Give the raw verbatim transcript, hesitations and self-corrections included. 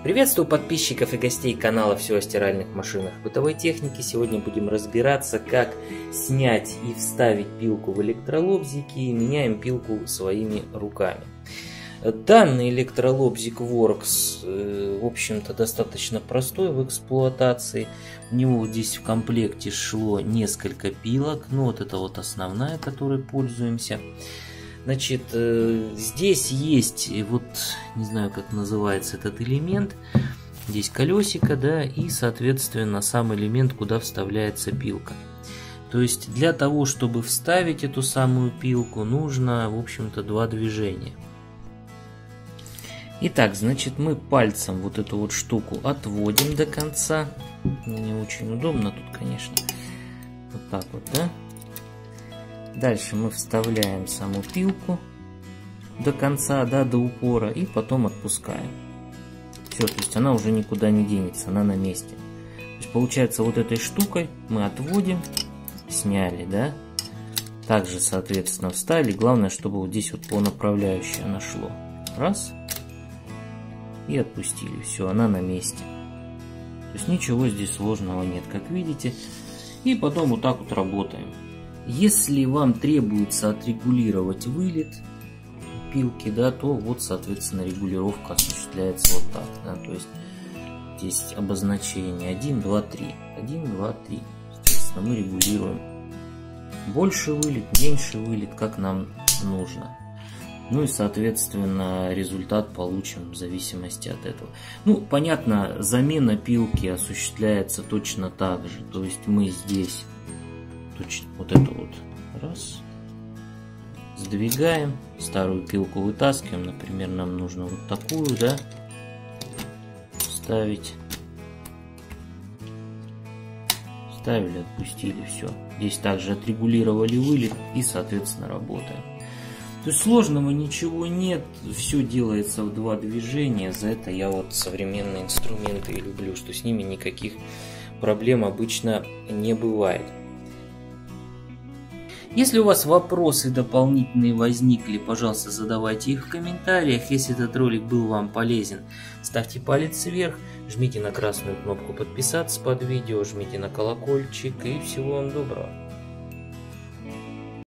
Приветствую подписчиков и гостей канала «Все о стиральных машинах и бытовой технике». Сегодня будем разбираться, как снять и вставить пилку в электролобзики, и меняем пилку своими руками. Данный электролобзик Works, в общем-то, достаточно простой в эксплуатации. У него здесь в комплекте шло несколько пилок, ну вот это вот основная, которой пользуемся. Значит, здесь есть, вот, не знаю, как называется этот элемент. Здесь колесико, да, и, соответственно, сам элемент, куда вставляется пилка. То есть, для того, чтобы вставить эту самую пилку, нужно, в общем-то, два движения. Итак, значит, мы пальцем вот эту вот штуку отводим до конца. Не очень удобно тут, конечно. Вот так вот, да? Дальше мы вставляем саму пилку до конца, да, до упора, и потом отпускаем. Все, то есть она уже никуда не денется, она на месте. То есть получается, вот этой штукой мы отводим, сняли, да. Также, соответственно, вставили. Главное, чтобы вот здесь вот по направляющей она шло. Раз. И отпустили. Все, она на месте. То есть ничего здесь сложного нет, как видите. И потом вот так вот работаем. Если вам требуется отрегулировать вылет пилки, да, то вот, соответственно, регулировка осуществляется вот так, да, то есть здесь обозначение один, два, три, один, два, три, соответственно, мы регулируем больше вылет, меньше вылет, как нам нужно. Ну и, соответственно, результат получим в зависимости от этого. Ну, понятно, замена пилки осуществляется точно так же, то есть мы здесь точно вот это вот раз сдвигаем, старую пилку вытаскиваем, например, нам нужно вот такую, да, ставить, ставили, отпустили, все. Здесь также отрегулировали вылет и, соответственно, работаем. То есть сложного ничего нет, все делается в два движения. За это я вот современные инструменты и люблю, что с ними никаких проблем обычно не бывает. Если у вас вопросы дополнительные возникли, пожалуйста, задавайте их в комментариях. Если этот ролик был вам полезен, ставьте палец вверх, жмите на красную кнопку подписаться под видео, жмите на колокольчик, и всего вам доброго.